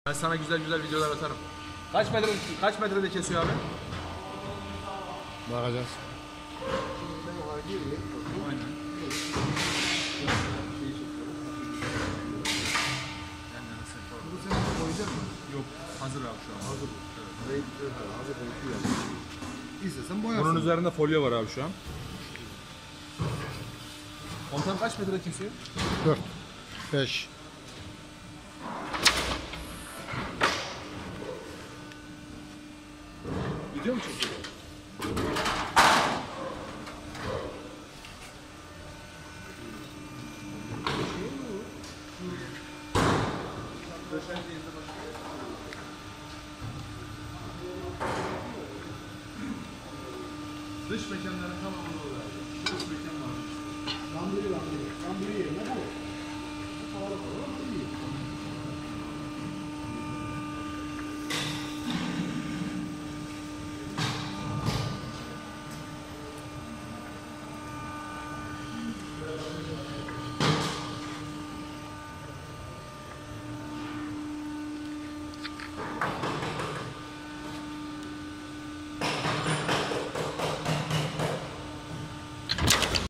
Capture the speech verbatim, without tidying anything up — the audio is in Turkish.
Ben sana güzel güzel videolar atarım. Kaç metre kaç metrede kesiyor abi? Bakacağız. Aynen. Bu sene koyacak mı? Yok, hazır abi şu an. Hazır. Evet. Hazır koyuyor. İstesen boyarsın. Bunun üzerinde folyo var abi şu an. Kontam kaç metre kesiyor? dört, beş. Gidiyor mu çekiyor? Dış mekanların tamamı oluyor. Dış mekan var. Lambiri lambiri. Lambiri yerine bu. Bu para koyuyor.